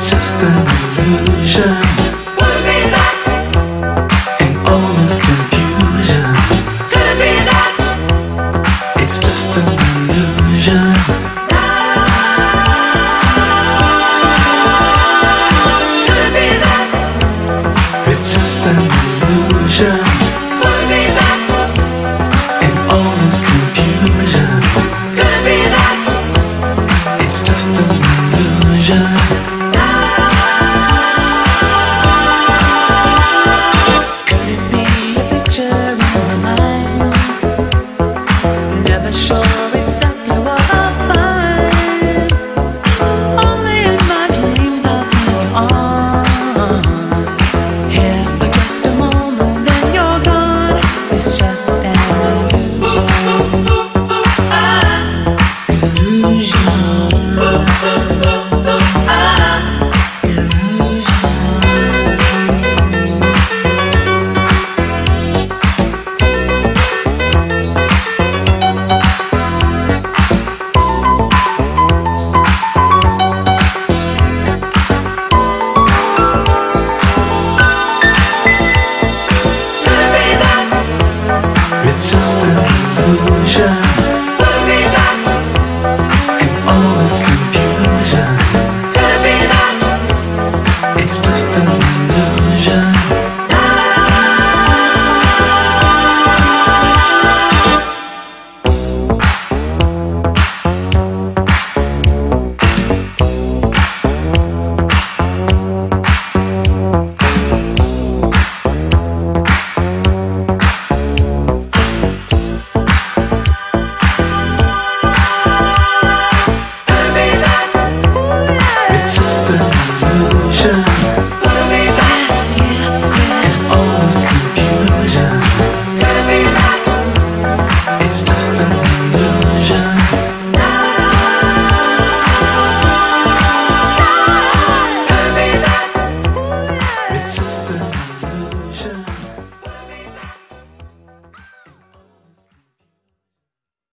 It's just an illusion. Could it be that? In all this confusion. Could it be that? It's just an illusion. Could it be that? It's just an illusion. Could it be that? In all this confusion. Could it be that? It's just an illusion. Could it be a picture in my mind? Never sure exactly what I'll find. Only in my dreams I'll take you on. Here for just a moment, then you're gone. It's just an illusion. It's just an illusion. Could it be that? In all this confusion. Could it be that? It's just an